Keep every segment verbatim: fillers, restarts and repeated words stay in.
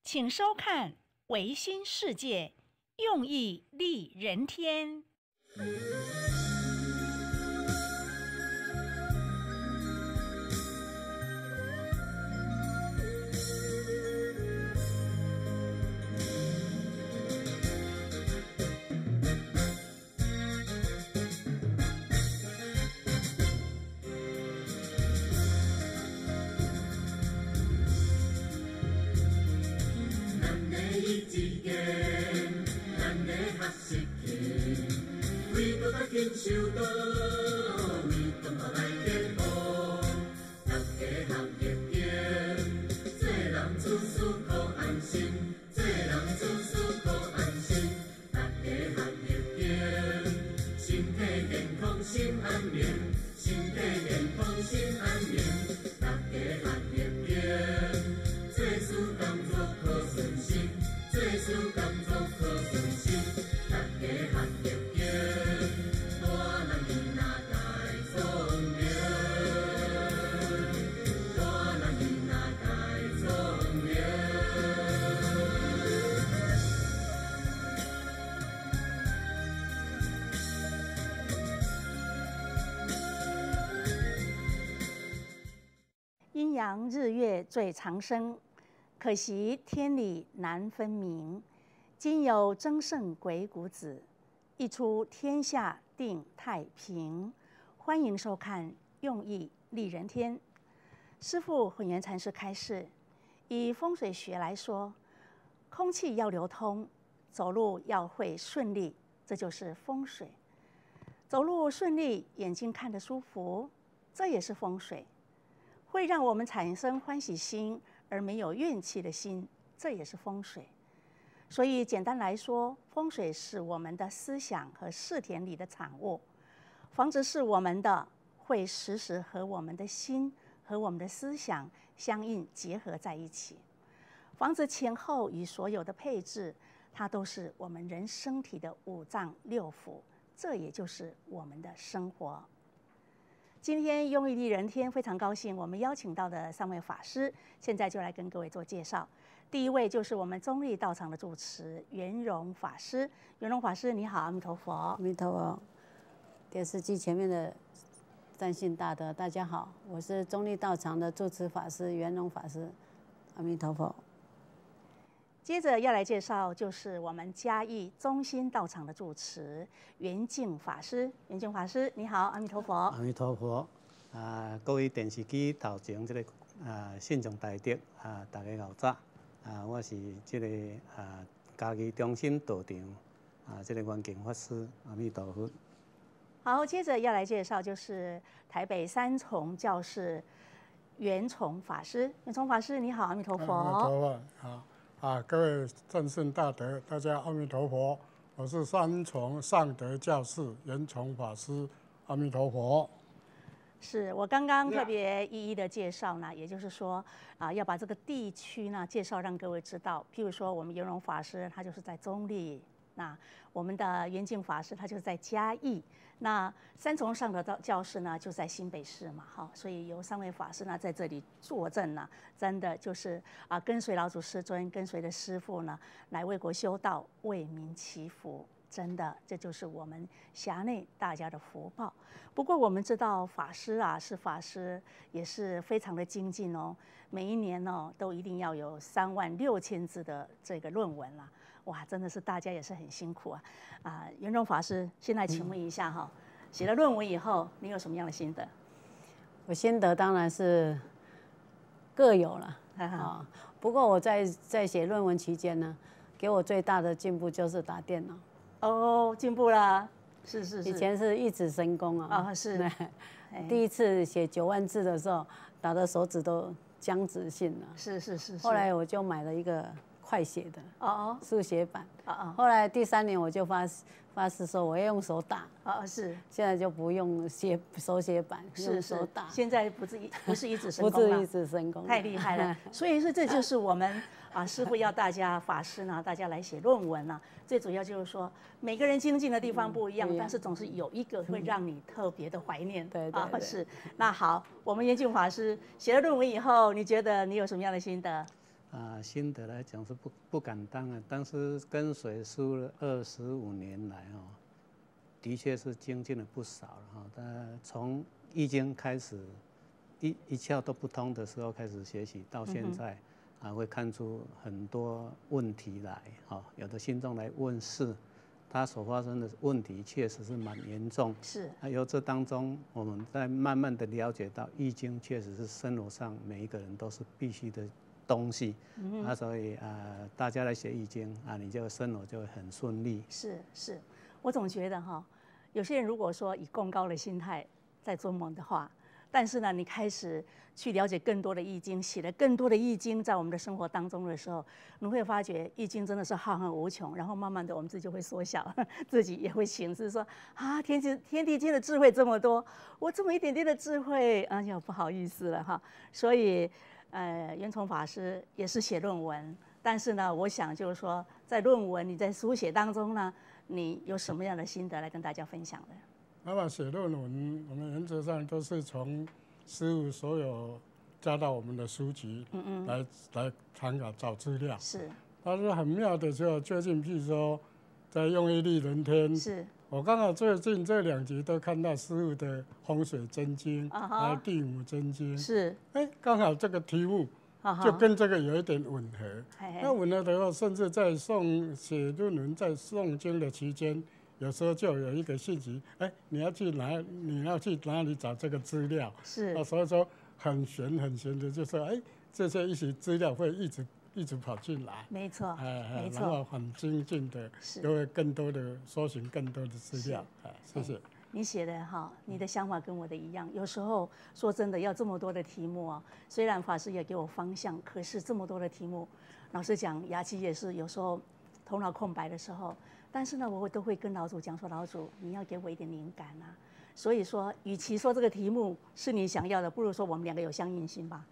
请收看《唯心世界》，用意利人天。 享受到为同学来建屋，大家合热情，做人处事可安心，做人处事可安心，大家合热情，身体健康心安眠，身体健康心安眠，大家合热情，做事工作可顺心，做事工作可顺心，大家合热情。 阴阳日月最长生，可惜天理难分明。今有争胜鬼谷子，一出天下定太平。欢迎收看《用意利人天》。师父混元禅师开示，以风水学来说，空气要流通，走路要会顺利，这就是风水。走路顺利，眼睛看得舒服，这也是风水。会让我们产生欢喜心而没有怨气的心，这也是风水。所以简单来说，风水是我们的思想和视田里的产物，房子是我们的，会时时和我们的心和我们的思想相应结合在一起。房子前后与所有的配置，它都是我们人身体的五脏六腑，这也就是我们的生活。今天用意利人天非常高兴，我们邀请到的三位法师，现在就来跟各位做介绍。第一位就是我们中立道场的住持圆融法师。圆融法师你好，阿弥陀佛。 阿弥陀佛。电视机前面的善信大德大家好，我是中立道场的住持法师圆融法师，阿弥陀佛。 接着要来介绍就是我们嘉义中心道场的住持圆净法师。圆净法师你好，阿弥陀佛。 阿弥陀佛。啊，各位电视机头前这个啊信众大德啊，大家好早。啊，我是这个啊嘉义中心道场啊这个圆净法师，阿弥陀佛。 好，接着要来介绍就是台北三重教室圆崇法师。圆崇法师你好，阿弥陀佛。 阿弥陀佛，好。啊，各位正信大德，大家阿弥陀佛！我是三重上德教室圆崇法师，阿弥陀佛。 是我刚刚特别一一的介绍呢，也就是说啊，要把这个地区呢介绍让各位知道。譬如说，我们圆融法师他就是在中立，那我们的圆净法师他就是在嘉义，那三重上德教室呢就在新北市嘛，哈，所以有三位法师呢在这里坐镇呢，真的就是啊跟随老祖师尊，跟随着师父呢来为国修道，为民祈福。真的，这就是我们辖内大家的福报。不过我们知道法师啊是法师，也是非常的精进哦。每一年哦都一定要有三万六千字的这个论文啦，哇，真的是大家也是很辛苦啊。啊，圆融法师，现在请问一下哈，写了论文以后，你有什么样的心得？ 我心得当然是各有了啊。不过我在在写论文期间呢，给我最大的进步就是打电脑。 哦，进步了，是是是。 以前是一指神功啊。 啊、哦，是。 第一次写九万字的时候，打的手指都僵直性了。 是是是。 后来我就买了一个快写的哦哦速写版。 哦哦。 后来第三年我就发发誓说我要用手打。 哦是。 现在就不用写手写版，用手打。 现在不是一不是一指神功了。 不是一指神功。 太厉害了。所以说这就是我们。啊，师父要大家法师呢，大家来写论文呢，最主要就是说每个人精进的地方不一样，嗯、但是总是有一个会让你特别的怀念。 对、嗯、对, 对、 啊，是。那好，我们圆净法师写了论文以后，你觉得你有什么样的心得？ 啊，心得来讲是不不敢当啊，但是跟随师父了二十五年来哦，的确是精进了不少了哈。但从易经开始，一一窍都不通的时候开始学习，到现在、嗯、啊，会看出很多问题来哈。有的信众来问事，他所发生的问题确实是蛮严重。 是。 啊，由这当中，我们在慢慢的了解到，易经确实是生活上每一个人都是必须的东西。嗯、啊，所以啊、呃，大家来学易经啊，你就生活就会很顺利。 是是，我总觉得哈，有些人如果说以更高的心态在做梦的话，但是呢，你开始去了解更多的易经，写了更多的易经在我们的生活当中的时候，你会发觉易经真的是浩瀚无穷。然后慢慢的，我们自己就会缩小，自己也会醒思说啊，天地天地间的智慧这么多，我这么一点点的智慧，哎呀，不好意思了哈。所以，呃，圆崇法师也是写论文，但是呢，我想就是说，在论文你在书写当中呢，你有什么样的心得来跟大家分享的？ 那么写论文，我们原则上都是从师父所有加到我们的书籍来嗯嗯来参考找资料。 是。 但是很妙的时候，最近譬如说在用一力人天， 是。我刚好最近这两集都看到师父的风水真经，还有、uh-huh, 地母真经。是。哎，刚好这个题目就跟这个有一点吻合。Uh-huh. 那吻合的话，甚至在诵写论文、在诵经的期间。有时候就有一个信息，哎，你要去哪？你要去哪里找这个资料？是啊，所以说很玄很玄的，就说哎，这些一些资料会一直一直跑进来。没错，哎，没错，然后很精进的，就会更多的搜寻更多的资料。哎，谢谢。你写的哈，你的想法跟我的一样。有时候说真的，要这么多的题目啊，虽然法师也给我方向，可是这么多的题目，老实讲，雅琪也是有时候头脑空白的时候。但是呢，我都会跟老祖讲说，老祖你要给我一点灵感啊。所以说，与其说这个题目是你想要的，不如说我们两个有相应性吧。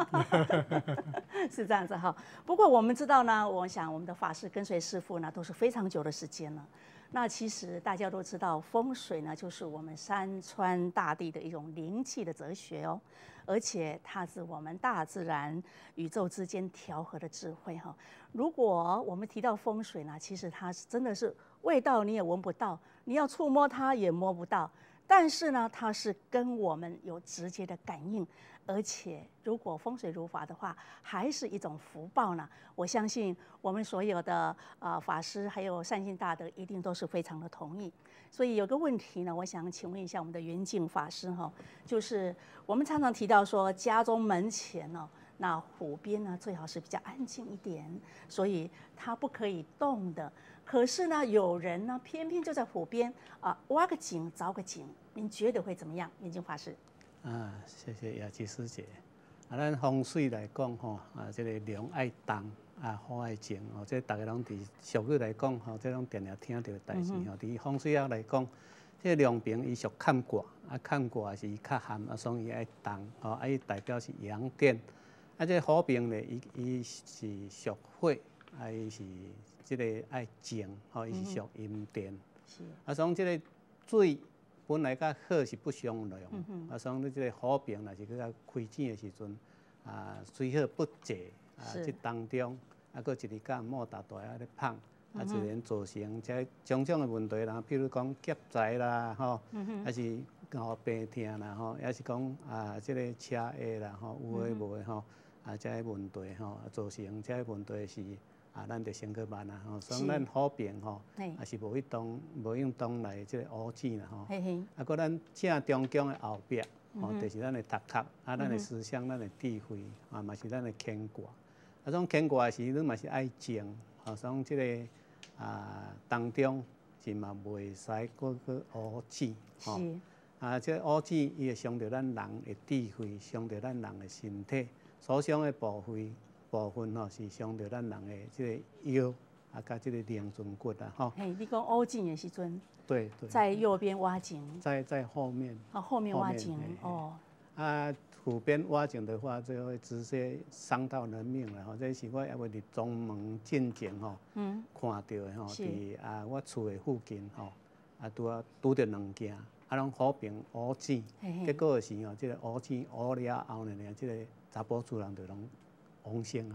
是这样子哈。不过我们知道呢，我想我们的法师跟随师父呢都是非常久的时间了。那其实大家都知道，风水呢就是我们山川大地的一种灵气的哲学哦，而且它是我们大自然宇宙之间调和的智慧哈。如果我们提到风水呢，其实它是真的是味道你也闻不到，你要触摸它也摸不到，但是呢，它是跟我们有直接的感应。而且，如果风水如法的话，还是一种福报呢。我相信我们所有的呃法师还有善心大德，一定都是非常的同意。所以有个问题呢，我想请问一下我们的圆净法师哈，就是我们常常提到说，家中门前呢，那湖边呢最好是比较安静一点，所以它不可以动的。可是呢，有人呢偏偏就在湖边啊、呃、挖个井凿个井，您觉得会怎么样，圆净法师？啊， 谢谢雅琪师姐。啊，咱风水来讲吼，啊，这个龙爱动，啊，虎爱静，哦，这大家拢伫俗语来讲吼，这拢定定听到的代志吼。伫风水学来讲，这龙平伊属坎卦，啊，坎卦是伊较寒，啊，所以伊爱动，吼，啊，伊代表是阳电。啊，这虎平咧，伊伊是属火，啊，伊是这个爱静，吼，伊是属阴电。是。啊，所以这个水。本来甲火是不相容，嗯、啊，所以你这个火平若是去甲开井的时阵，啊，水火不济，啊，这当中啊，搁一日甲莫大大啊咧芳，啊，自然造成这种种的问题啦，譬如讲劫财啦，吼，嗯、还是吼病痛啦，吼，也是讲啊，这个车祸啦，吼，有诶无诶吼，啊，这些问题吼，造成这些问题是。啊，咱就先去办啊，吼，所以咱好病吼，也是无去当无用当来即个乌子啦，吼。啊，搁咱正中宫的后壁，吼，就是咱的塔壳，啊，咱的思想，咱的智慧，啊，嘛是咱的乾卦。啊，种乾卦时，你嘛是爱静，啊，所以即个啊当中是嘛袂使搁去乌子，吼。啊，即个乌子伊会伤着咱人的智慧，伤着咱人的身体，所伤的部位。部分吼是伤着咱人的这个腰，啊，甲这个灵魂骨啊，吼。嘿，你讲挖井的时阵，对对，在右边挖井，在在后面。哦，后面挖井哦。啊，湖边挖井的话，就会直接伤到人命了吼。这是我也会伫中门进前吼，嗯，看到的吼，伫啊我厝的附近吼，啊拄啊拄着两件，啊拢好平乌井，结果是吼，这个乌井乌了后呢，这个查甫厝人就拢。王星啊，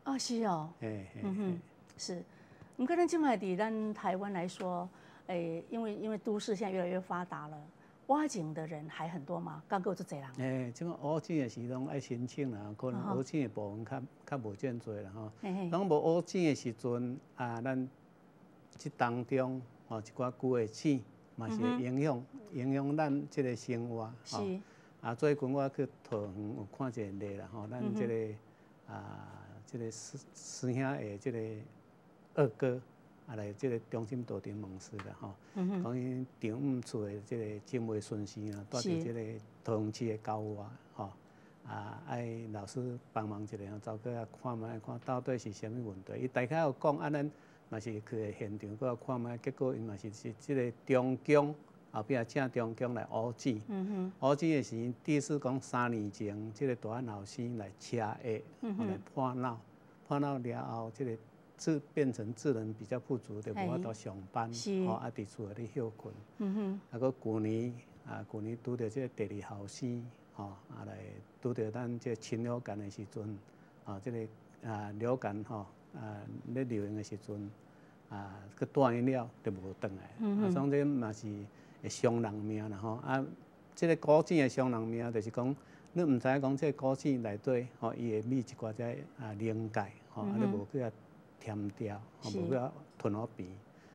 啊，是哦， 嘿嘿嗯哼，是。我们可能今麦伫咱台湾来说，诶，因为因为都市现在越来越发达了，挖井的人还很多嘛，刚够这侪人。 诶，即个挖井的时拢爱申请啦，可能挖井的部分较较无遮多啦吼。当无挖井的时阵，啊，咱即当中吼一寡旧的井嘛是会影响影响咱即个生活吼。啊，最近我去桃园有看一个例啦吼，咱即个啊，即个师师兄的即个二哥。啊，来即个中心道场问事啦吼，讲因丈姆厝的即个经卫顺序啊，住伫即个桃园市的郊外吼，啊，爱老师帮忙一下，走过来看卖看到底是啥物问题。伊大概有讲，啊，咱嘛是去现场过看卖，结果因嘛是是即个中江后壁请中江来挖井，挖井的时，第一次讲三年前，即个大安老师来车下，后来破脑，破脑了后，即个。智变成智能比较不足，就无法度上班，吼啊伫厝内咧休困。嗯哼。啊，佮旧年啊，旧年拄着即个第二后生，吼啊来拄着咱即个禽流感的时阵，啊，即个啊流感吼啊咧流行的时阵，啊佮断医了就无转来。嗯啊，所以这嘛是会伤人命啦吼。啊，即个古井的伤人命，就是讲你毋知讲即个古井内底吼，伊会密一寡只啊凝钙，吼啊你无去啊。添掉，吼无要吞好鼻。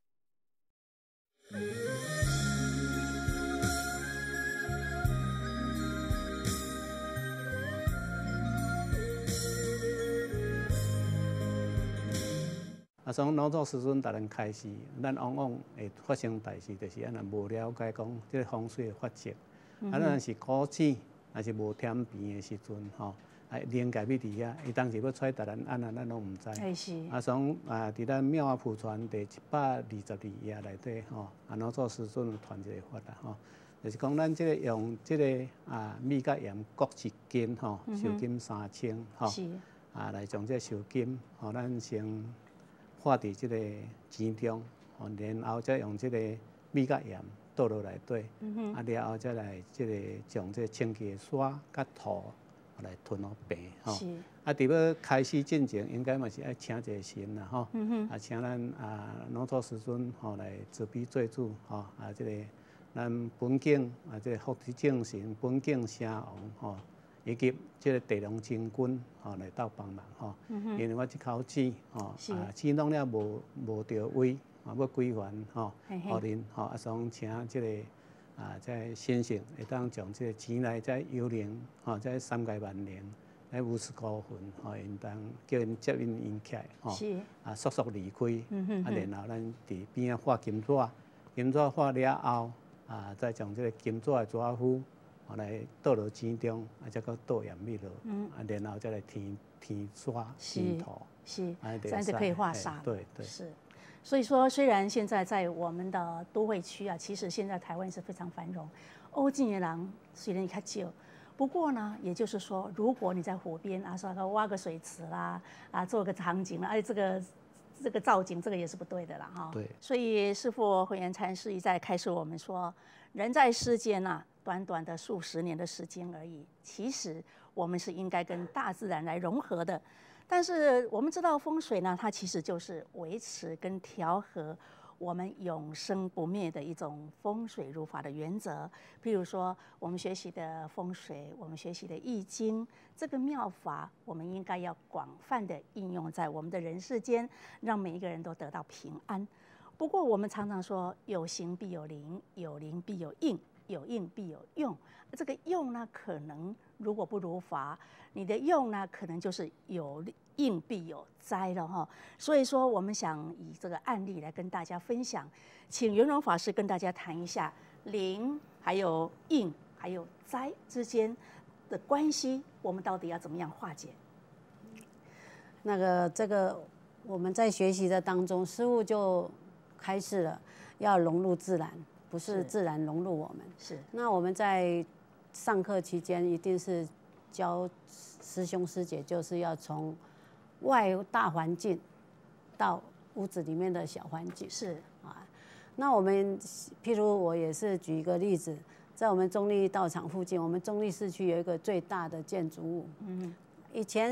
啊，从农作时阵，逐人开始，咱往往会发生代志，就是安尼无了解讲即个风水的法则。啊，咱是古井，还是无添鼻的时阵，吼。啊，灵界要伫遐，伊当时要揣达人安那，咱拢毋知。啊，从啊，伫咱庙啊普传第一百二十二页内底吼，啊，农作时阵传一个法啦吼，就是讲咱即个用即个啊米甲盐各一斤吼，收金三千吼，啊来将这收金吼，咱先放伫即个钱中，吼，然后再用即个米甲盐倒落内底，啊了后再来即个将这清洁刷甲土。来吞好病吼，啊！伫要开始进前，应该嘛是爱请一个神啦吼，啊，请咱啊农作时阵吼来执笔做主吼，啊，即个咱本境啊，即个福地正神、本境城隍吼，以及即个地龙真君吼来斗帮忙吼，因为我即口井吼啊，井弄了无无着位，啊，要归还吼，互恁吼啊，所以请即个。啊，在先生会当将这个钱来再幽灵，吼，再三界万灵，来五十股份，吼，应当叫因接引因起来，吼，啊，速速离开，啊，然后咱伫边仔画金纸，金纸画了后，啊，再将这个金纸的纸糊，吼来倒落钱中，啊，再搁倒盐米落，啊，然后再来填填刷填土， 是，这样就可以画煞， 对对是。所以说，虽然现在在我们的都会区啊，其实现在台湾是非常繁荣，欧进的人虽然较少，不过呢，也就是说，如果你在湖边啊，说挖个水池啦，啊，做个场景啦，哎，这个这个造景，这个也是不对的啦，哈。 对。 所以师父慧远禅师一再开示我们说，人在世间呐、啊，短短的数十年的时间而已，其实我们是应该跟大自然来融合的。但是我们知道风水呢，它其实就是维持跟调和我们永生不灭的一种风水如法的原则。譬如说，我们学习的风水，我们学习的易经，这个妙法，我们应该要广泛的应用在我们的人世间，让每一个人都得到平安。不过，我们常常说，有形必有灵，有灵必有应，有应必有用。这个用呢，可能如果不如法，你的用呢，可能就是有应必有灾了哈。所以说，我们想以这个案例来跟大家分享，请圆融法师跟大家谈一下灵、还有应、还有灾之间的关系，我们到底要怎么样化解？ 那个这个我们在学习的当中，师父就开示了，要融入自然，不是自然融入我们。 是。 那我们在上课期间，一定是教师兄师姐，就是要从外大环境到屋子里面的小环境。 是啊，那我们譬如我也是举一个例子，在我们中立道场附近，我们中立市区有一个最大的建筑物。嗯，以前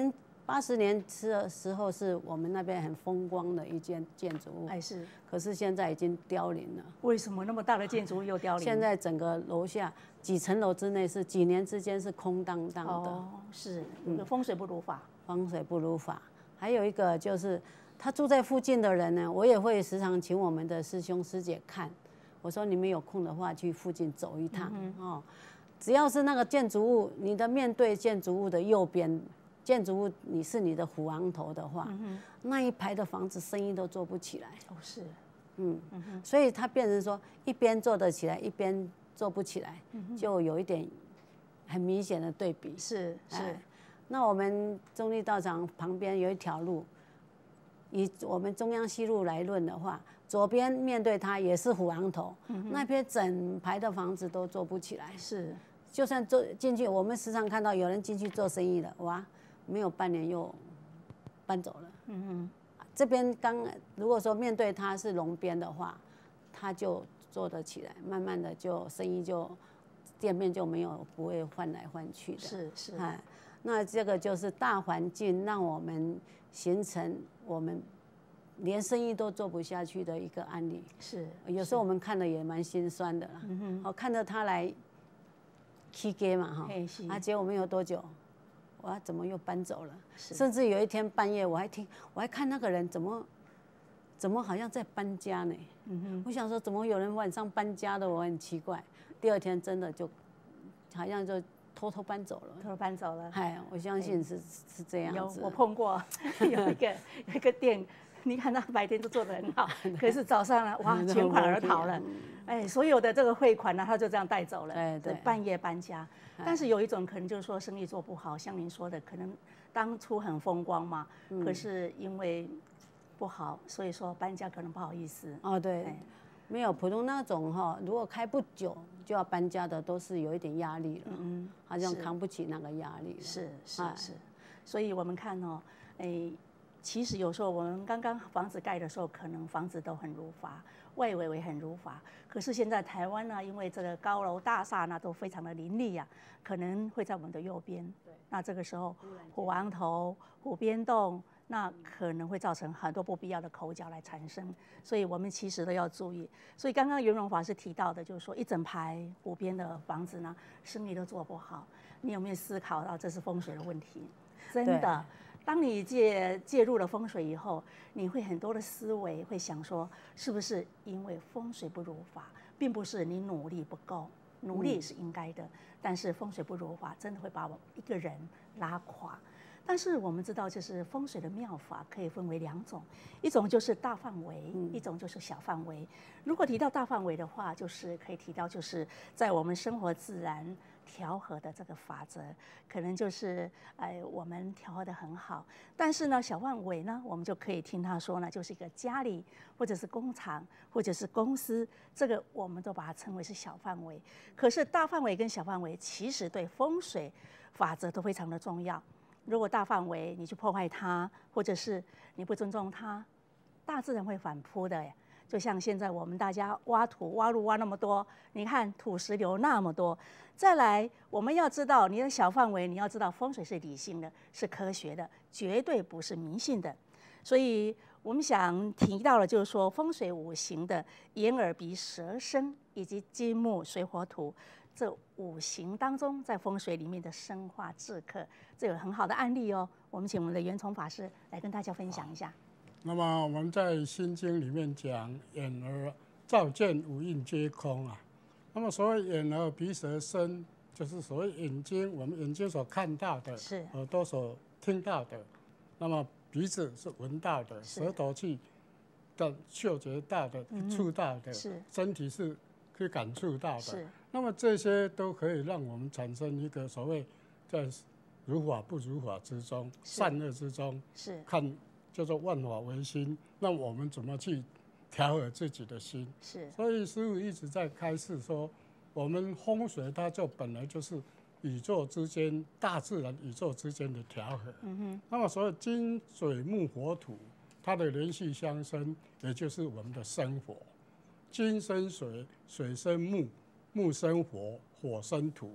八十年的时候是我们那边很风光的一间建筑物， 哎是。 可是现在已经凋零了。 为什么那么大的建筑物又凋零？ 现在整个楼下几层楼之内是几年之间是空荡荡的。 哦，是，嗯，风水不如法。 风水不如法。还有一个就是他住在附近的人呢，我也会时常请我们的师兄师姐看。我说你们有空的话去附近走一趟、嗯、哦。只要是那个建筑物，你的面对建筑物的右边，建筑物你是你的虎昂头的话，嗯、那一排的房子生意都做不起来。 哦，是， 嗯，嗯所以它变成说一边做得起来，一边做不起来，嗯、就有一点很明显的对比。 是是、哎。 那我们中立道场旁边有一条路，以我们中央西路来论的话，左边面对它也是虎昂头，嗯、那边整排的房子都做不起来。 是。 就算做进去，我们时常看到有人进去做生意了，哇，没有半年又搬走了。嗯哼，这边刚如果说面对它是龙边的话，它就做得起来，慢慢的就生意就店面就没有不会换来换去的。 是是。 哎，那这个就是大环境让我们形成我们连生意都做不下去的一个案例。 是， 有时候我们看了也蛮心酸的啦。嗯哼，好看着他来。起家嘛哈，啊，结果没有多久，哇，怎么又搬走了？甚至有一天半夜，我还听，我还看那个人怎么，怎么好像在搬家呢？嗯哼，我想说，怎么有人晚上搬家的？我很奇怪。第二天真的就，好像就偷偷搬走了。 偷偷搬走了。 哎，我相信是是这样子。 有我碰过，有一个有一个店。你看他白天都做得很好，可是早上呢，哇，全款而逃了，哎，所有的这个汇款呢，他就这样带走了， 对对， 半夜搬家。但是有一种可能就是说生意做不好，像您说的，可能当初很风光嘛，嗯、可是因为不好，所以说搬家可能不好意思。 哦，对，哎、没有普通那种哈，如果开不久就要搬家的，都是有一点压力了，嗯，好像扛不起那个压力了。 是是是，所以我们看哦，哎。其实有时候我们刚刚房子盖的时候，可能房子都很如法，外围也很如法。可是现在台湾呢，因为这个高楼大厦呢都非常的林立呀、啊，可能会在我们的右边。对。那这个时候虎昂头、虎边洞，那可能会造成很多不必要的口角来产生。所以我们其实都要注意。所以刚刚圆融法师提到的，就是说一整排虎边的房子呢，生意都做不好。你有没有思考到这是风水的问题？真的。当你介介入了风水以后，你会很多的思维会想说，是不是因为风水不如法，并不是你努力不够，努力是应该的，嗯、但是风水不如法，真的会把我一个人拉垮。但是我们知道，就是风水的妙法可以分为两种，一种就是大范围，嗯、一种就是小范围。如果提到大范围的话，就是可以提到就是在我们生活自然调和的这个法则，可能就是哎我们调和的很好。但是呢，小范围呢，我们就可以听他说呢，就是一个家里或者是工厂或者是公司，这个我们都把它称为是小范围。可是大范围跟小范围其实对风水法则都非常的重要。如果大范围你去破坏它，或者是你不尊重它，大自然会反扑的耶。就像现在我们大家挖土挖路挖那么多，你看土石流那么多。再来，我们要知道你的小范围，你要知道风水是理性的，是科学的，绝对不是迷信的。所以我们想提到了，就是说风水五行的眼耳鼻舌身以及金木水火土。这五行当中，在风水里面的生化制克，这有很好的案例哦。我们请我们的圆崇法师来跟大家分享一下。 那么我们在《心经》里面讲，眼耳照见五蕴皆空啊。那么所谓眼耳鼻舌身，就是所谓眼睛，我们眼睛所看到的， 是耳朵所听到的。那么鼻子是闻到的，舌头去的嗅觉到的、嗯、触到的， 是身体是可以感触到的。 是。 那么这些都可以让我们产生一个所谓在如法不如法之中、善恶之中， 是看叫做万法唯心。那我们怎么去调和自己的心？ 是。所以师父一直在开示说，我们风水它就本来就是宇宙之间、大自然宇宙之间的调和。嗯哼。那么所有金水木火土，它的连续相生，也就是我们的生活。金生水，水生木。木生火，火生土，然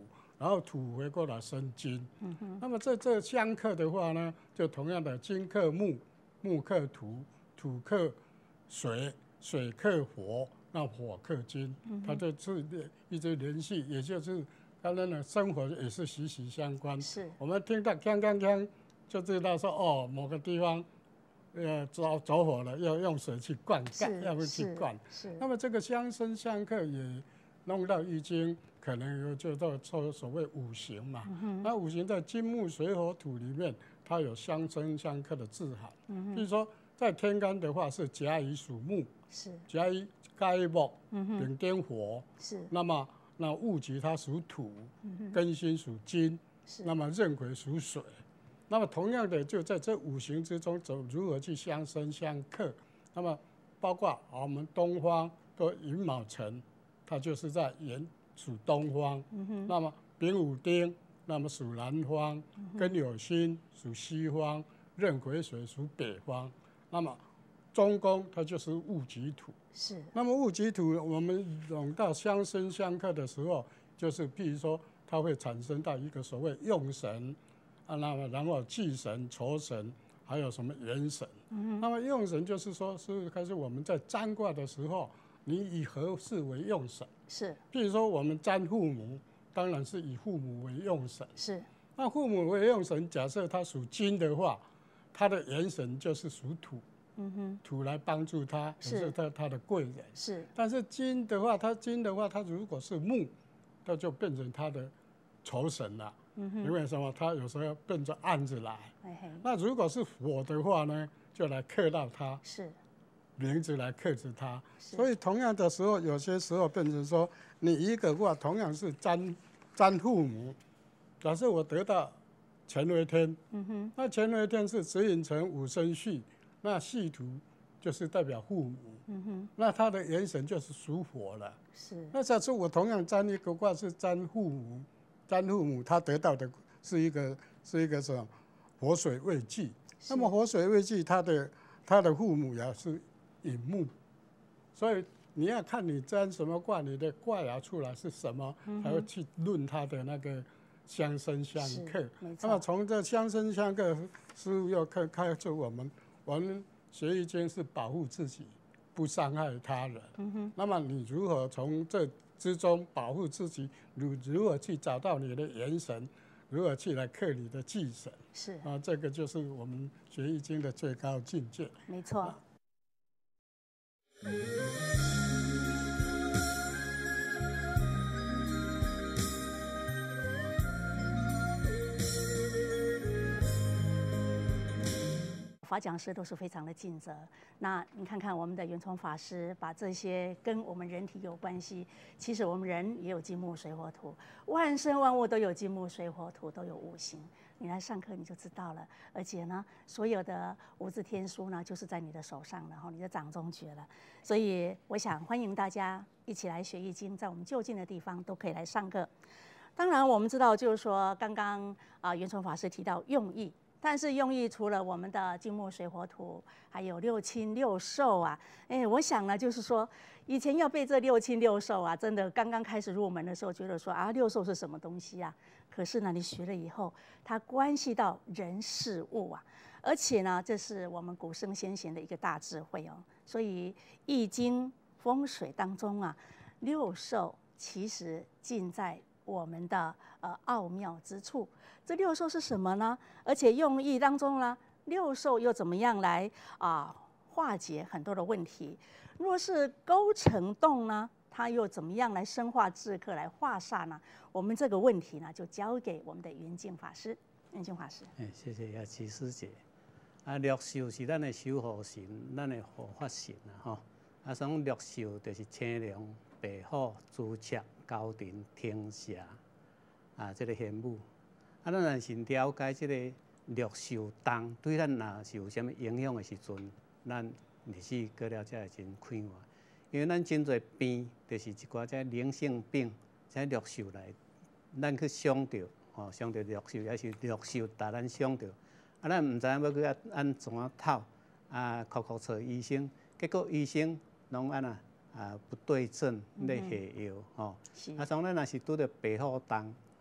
然后土回过来生金。嗯哼。那么这这相克的话呢，就同样的金克木，木克土，土克水，水克火，那火克金，嗯、它就是一直联系，也就是刚才的生活也是息息相关。 是。 我们听到锵锵锵，就知道说哦，某个地方。呃，着着火了，要用水去灌溉，要不去灌。 是。 那么这个相生相克也弄到易经，可能有就到说所谓五行嘛。嗯、那五行在金木水火土里面，它有相生相克的字含。嗯、比如说在天干的话是甲乙属木， 是。 甲乙亥木，丙丁火。 是。 那么那戊己它属土，嗯、庚辛属金，那么壬癸属水。那么同样的，就在这五行之中，走如何去相生相克？那么包括我们东方的寅卯辰，它就是在寅属东方。嗯、那么丙午丁，那么属南方；庚酉辛属西方；壬癸水属北方。那么中宫它就是戊己土。 是。 那么戊己土，我们懂到相生相克的时候，就是譬如说，它会产生到一个所谓用神。啊，那么然后忌神、仇神，还有什么元神？嗯、那么用神就是说，是开始我们在占卦的时候，你以何事为用神？ 是。 譬如说我们占父母，当然是以父母为用神。 是。 那父母为用神，假设他属金的话，他的元神就是属土。嗯哼。土来帮助他，也是他他的贵人。 是。 但是金的话，他金的话，他如果是木，那就变成他的仇神了。嗯、因为什么？它有时候要变着案子来。那如果是火的话呢，就来克到它， 是名字来克制它。所以同样的时候，有些时候变成说，你一个卦同样是占占父母，假设我得到乾为天，嗯、哼那乾为天是指引成五生戌，那戌土就是代表父母，嗯、哼那它的元神就是属火了。 是。 那假设我同样占一个卦是占父母。占父母，他得到的是一个是一个什么火水未济。那么火水未济，他的他的父母也是寅木，所以你要看你占什么卦，你的卦爻出来是什么，嗯、才会去论他的那个相生相克。那么从这相生相克，师父又看开出我们我们学易经是保护自己，不伤害他人。嗯、那么你如何从这之中保护自己，如如何去找到你的元神，如何去来克你的忌神， 是啊，这个就是我们学易经的最高境界。 没错。啊法讲师都是非常的尽责。那你看看我们的圆通法师，把这些跟我们人体有关系，其实我们人也有金木水火土，万生万物都有金木水火土，都有五行。你来上课你就知道了。而且呢，所有的无字天书呢，就是在你的手上了，然后你的掌中诀了。所以我想欢迎大家一起来学易经，在我们就近的地方都可以来上课。当然，我们知道就是说，刚刚啊圆通法师提到用意。但是用意除了我们的金木水火土，还有六亲六寿啊，哎，我想呢，就是说以前要背这六亲六寿啊，真的刚刚开始入门的时候，觉得说啊六寿是什么东西啊？可是呢，你学了以后，它关系到人事物啊，而且呢，这是我们古圣先贤的一个大智慧哦。所以易经风水当中啊，六寿其实尽在我们的呃奥妙之处。这六寿是什么呢？而且用意当中呢，六寿又怎么样来啊、呃、化解很多的问题？若是勾成动呢，它又怎么样来生化制克来化煞呢？我们这个问题呢，就交给我们的圆净法师。圆净法师， 哎，谢谢雅琪师姐。啊，六寿是咱的守护神，咱的护法神啊，吼。啊，所以六寿就是青龙、白虎、朱雀、高庭、天蛇啊，这个玄武。啊，咱若是了解这个六寿动对咱若是有啥物影响的时阵，咱历史过了才会真快活。因为咱真侪病，就是一寡这灵性病，在六寿来，咱去伤着，吼，伤着六寿，也是六寿带咱伤着。啊，咱毋知影要去按按怎啊透，啊，哭哭找医生，结果医生拢安那啊不对症咧下药，吼。啊，所以咱若是拄着白虎动。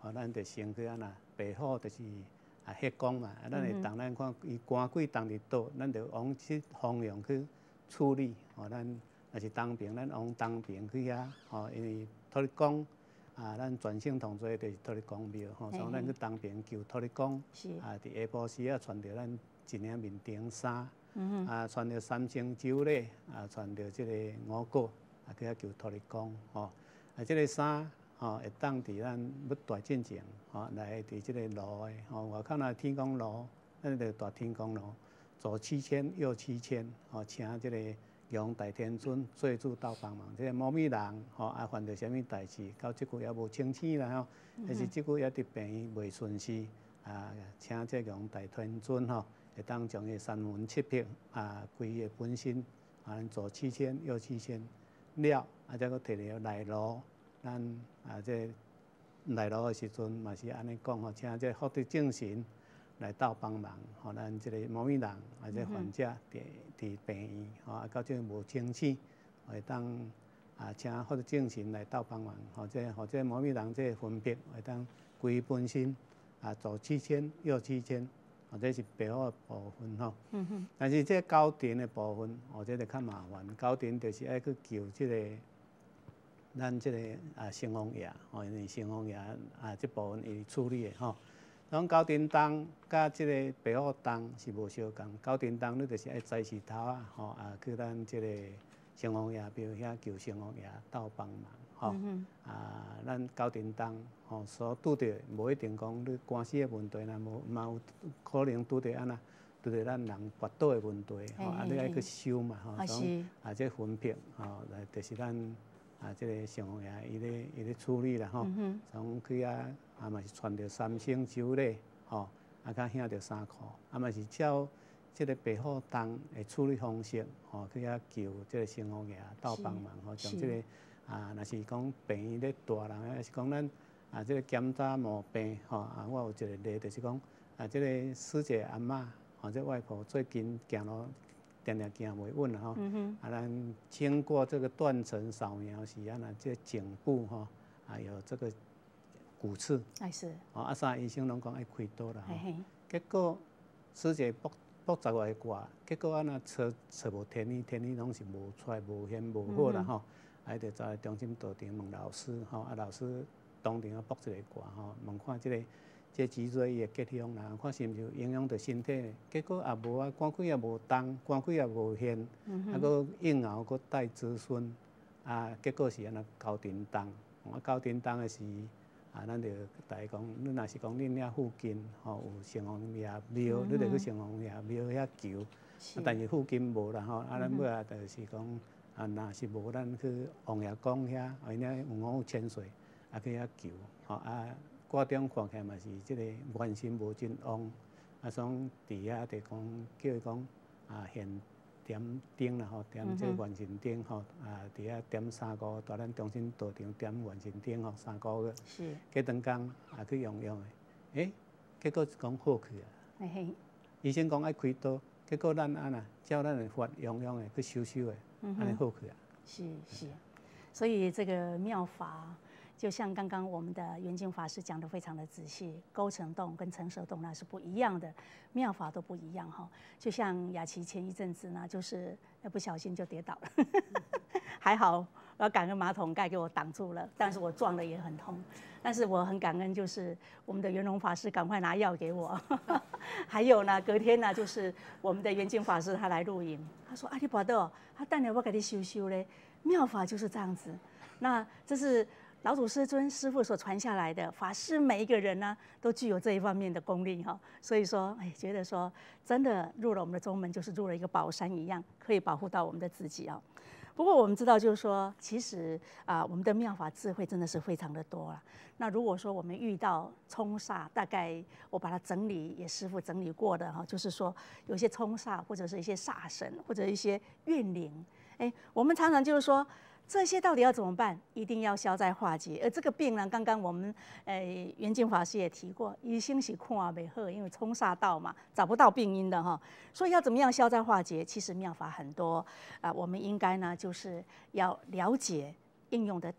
吼，咱就先去安那白虎就是啊迄讲嘛，啊咱会当咱看伊官鬼当伫倒，咱就往即方向去处理，吼，咱若是东边，咱往东边去遐，吼，因为土地公啊，咱全省同做就是土地公庙，吼，所以咱去东边求土地公，啊，伫下晡时啊传着咱一领面顶衫，啊，传着三星酒礼，啊，传着即个五果，啊，去遐求土地公，吼，啊，即个衫。吼，会当伫咱要大进前，吼，来伫即个炉诶，吼，外口若天公炉，咱就大天公炉，左七千，右七千，吼，请即个玉皇大天尊做主斗帮忙。即个某米人，吼，啊犯着啥物代志，到即句也无清醒啦，吼，但是即句也伫病院袂顺势，啊，请即个玉皇大天尊，吼，会当将伊三魂七魄，啊，归伊本身，啊，左七千，右七千了，啊，再搁摕了内炉。咱啊，这来炉的时阵嘛是安尼讲吼，请这福德正神来斗帮忙，吼，咱这个某米人啊，这患者伫伫病院，吼，啊，到这无清醒，会当啊，请福德正神来斗帮忙，吼，这或者某米人这分别会当归本身啊，左七千，右七千，或者是白虎的部分吼。嗯哼。但是这高殿的部分，或者就较麻烦，高殿就是爱去求这个。咱即个啊，城隍爷吼，因为城隍爷啊，即部分伊处理的吼。讲高殿灯甲即个白虎灯是无相共，高殿灯你就是爱栽石头啊，吼啊，去咱即个城隍爷庙遐求城隍爷斗帮忙吼。嗯、啊，咱高殿灯吼所拄着，无一定讲你官司的问题啦，无嘛有可能拄着安那，拄着咱人跋倒的问题吼，啊，你爱去修嘛吼。讲啊，这分别吼，来就是咱。啊，即、这个城隍爷伊咧伊咧处理啦吼，从去啊啊嘛是传着三星酒礼吼，啊甲享着衫裤，啊嘛是照即个白虎灯的处理方式吼，去遐求即个城隍爷斗帮忙吼，将即、这个啊若是讲病院咧大人，还是讲咱啊即、这个检查毛病吼，啊我有一个例，就是讲啊即、这个师姐阿嬷或者外婆最近行路。定定行袂稳吼，嗯、啊，咱经过这个断层扫描时啊，那这颈部吼啊有这个骨刺， 哎是， 哦，啊三医生拢讲爱开刀啦吼，结果师姐卜卜十个挂，结果啊那找找无天医，天医拢是无出来，无现无好啦吼，啊，就走来中心道场问老师吼，啊老师当场啊卜一个挂吼，问看即、这个。这脊椎伊的结胸啦，看是毋是影响到身体，结果也无啊，肝气也无动，肝气也无现，啊，搁硬熬搁带子孙，啊，结果是安那高震动，啊，高震动的是啊，咱就大家讲，你若是讲恁遐附近吼有城隍爷庙，你着去城隍爷庙遐求，啊，但是附近无啦吼，啊，咱尾啊就是讲啊，若是无咱去王爷宫遐，因遐有五千岁，啊去遐求，吼啊。挂中看起来嘛是即个元神无真旺，啊，所以伫遐就讲叫伊讲啊，现点灯啦吼，点即个元神灯吼，啊，伫遐点三个，在咱中心道场点元神灯吼，三个月。是。过两工啊去用用的，诶，结果讲好去啊。嘿嘿。医生讲爱开刀，结果咱安那照咱的法用用的去修修的，安尼好去啊。 是是，所以这个妙法。就像刚刚我们的圆净法师讲的非常的仔细，勾陈洞跟成蛇洞那是不一样的，妙法都不一样哈。就像雅琪前一阵子呢，就是不小心就跌倒了，还好我要感恩马桶盖给我挡住了，但是我撞了也很痛。但是我很感恩，就是我们的圆融法师赶快拿药给我。还有呢，隔天呢，就是我们的圆净法师他来录影，他说：“啊，你跋倒，他等下我给你修修嘞。”妙法就是这样子，那这是。老祖师尊师父所传下来的法师，每一个人呢都具有这一方面的功力哈，所以说，哎，觉得说真的入了我们的宗门，就是入了一个宝山一样，可以保护到我们的自己啊。不过我们知道，就是说，其实啊、呃，我们的妙法智慧真的是非常的多了。那如果说我们遇到冲煞，大概我把它整理，也师父整理过的哈，就是说有些冲煞或者是一些煞神或者一些怨灵，哎，我们常常就是说。这些到底要怎么办？一定要消灾化解。而这个病呢，刚刚我们呃圆净法师也提过，医生是看袂好，因为冲煞到嘛，找不到病因的哈。所以要怎么样消灾化解？其实妙法很多啊、呃，我们应该呢就是要了解、应用得当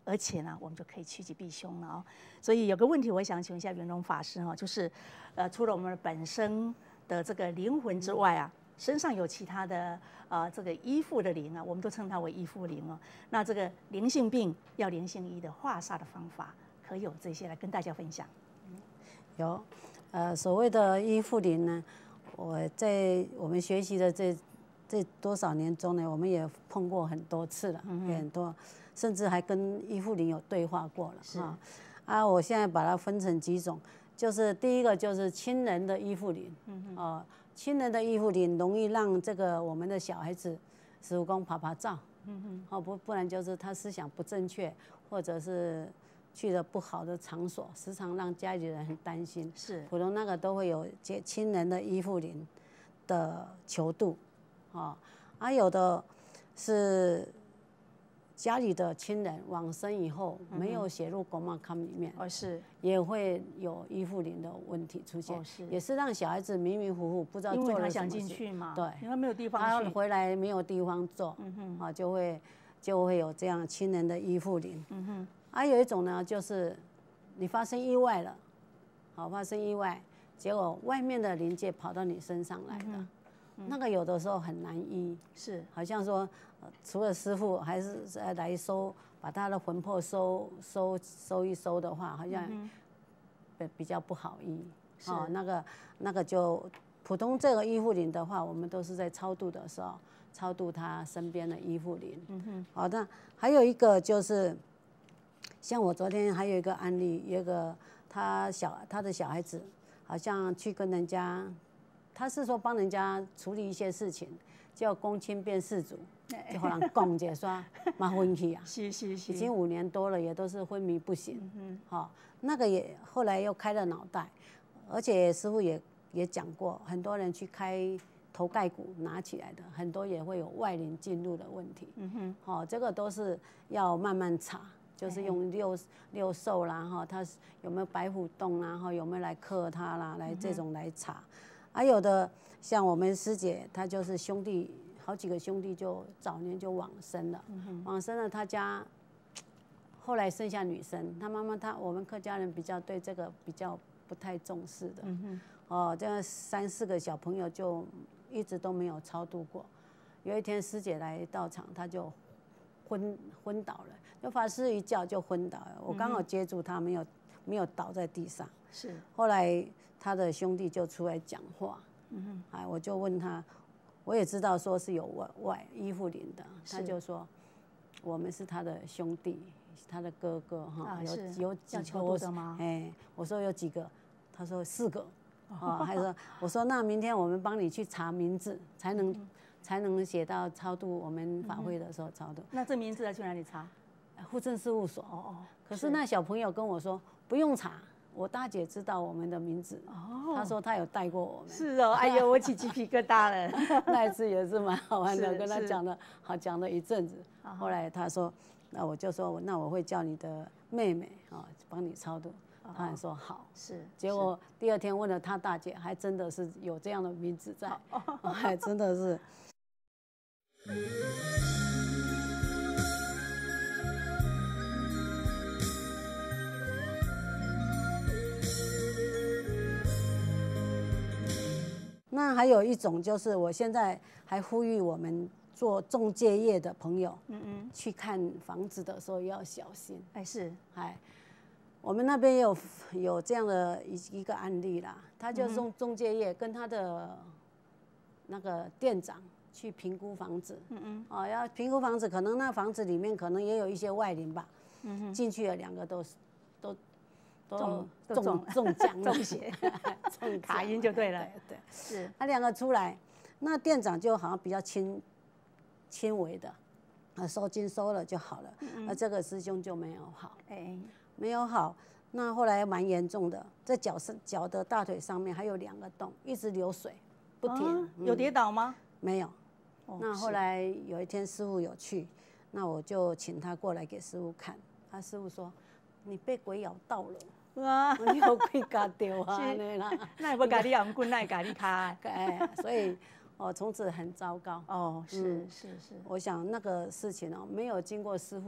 而且呢，我们就可以趋吉避凶了哦。所以有个问题，我想请问一下圆融法师哈，就是，呃，除了我们本身的这个灵魂之外啊，身上有其他的呃这个依附的灵啊，我们都称它为依附灵哦。那这个灵性病要灵性医的化煞的方法，可有这些来跟大家分享？ 有，呃，所谓的依附灵呢，我在我们学习的这这多少年中呢，我们也碰过很多次了，嗯、也很多。甚至还跟依附灵有对话过了，是啊，啊，我现在把它分成几种，就是第一个就是亲人的依附灵，嗯哦，亲人的依附灵容易让这个我们的小孩子，师父讲拍拍照，嗯哼，哦不不然就是他思想不正确，或者是去了不好的场所，时常让家里人很担心，是，普通那个都会有接亲人的依附灵的求度，哦，啊有的是。家里的亲人往生以后，没有写入公妈康里面，哦是，也会有依附灵的问题出现，哦是，也是让小孩子迷迷糊糊，不知道做了什么事。因为他想进去嘛，对，因为没有地方去，他回来没有地方做，嗯哼，啊就会就会有这样亲人的依附灵，嗯哼，还有一种呢，就是你发生意外了，好发生意外，结果外面的灵界跑到你身上来的。嗯那个有的时候很难医，是好像说，呃、除了师父还是来收，把他的魂魄收收收一收的话，好像比比较不好医。哦，那个那个就普通这个依附灵的话，我们都是在超度的时候超度他身边的依附灵。嗯哼。好，那还有一个就是，像我昨天还有一个案例，有一个他小他的小孩子，好像去跟人家。他是说帮人家处理一些事情，叫公亲变事主，就好人讲者说麻昏去啊，是是是，已经五年多了，也都是昏迷不醒。嗯好、哦，那个也后来又开了脑袋，而且师父也也讲过，很多人去开头盖骨拿起来的，很多也会有外灵进入的问题。嗯哼，好、哦，这个都是要慢慢查，就是用六六兽啦，哈，他有没有白虎洞啦，哈，有没有来克他啦，来这种来查。还有的像我们师姐，她就是兄弟好几个兄弟就早年就往生了，嗯、往生了，他家后来剩下女生，她妈妈她我们客家人比较对这个比较不太重视的，嗯、哦，这样三四个小朋友就一直都没有超度过。有一天师姐来到场，她就昏昏倒了，就法师一叫就昏倒了，我刚好接住她，没有没有倒在地上。是，后来他的兄弟就出来讲话，嗯哼，哎，我就问他，我也知道说是有外外依附灵的，他就说我们是他的兄弟，他的哥哥哈，有有几个我哎，我说有几个，他说四个，啊，还说我说那明天我们帮你去查名字，才能才能写到超度我们法会的时候超度。那这名字要去哪里查？户政事务所。哦哦。可是那小朋友跟我说不用查。我大姐知道我们的名字，哦，她说她有带过我们。是哦，哎呦，我起鸡皮疙瘩了。那一次也是蛮好玩的，跟她讲了，好讲了一阵子。后来她说，那我就说，那我会叫你的妹妹啊，帮你超度。她还说好。是。结果第二天问了她大姐，还真的是有这样的名字在，还真的是。那还有一种就是，我现在还呼吁我们做中介业的朋友，嗯嗯，去看房子的时候要小心。哎是，哎，我们那边有有这样的一一个案例啦，他就中中介业跟他的那个店长去评估房子，嗯嗯，哦要评估房子，可能那房子里面可能也有一些外灵吧，嗯哼，进去了两个都是都。中中中奖了，中邪，中卡音就对了。对对，是。他两个出来，那店长就好像比较轻轻微的，啊，收金收了就好了。嗯。而这个师兄就没有好，哎，没有好。那后来蛮严重的，在脚上脚的大腿上面还有两个洞，一直流水，不停。有跌倒吗？没有。那后来有一天师父有去，那我就请他过来给师父看。他师父说：“你被鬼咬到了。”哇！你有鬼咬到啊？那也不咖喱洋棍，那咖喱卡。哎，所以哦，从此很糟糕。哦，是是是。我想那个事情哦，没有经过师父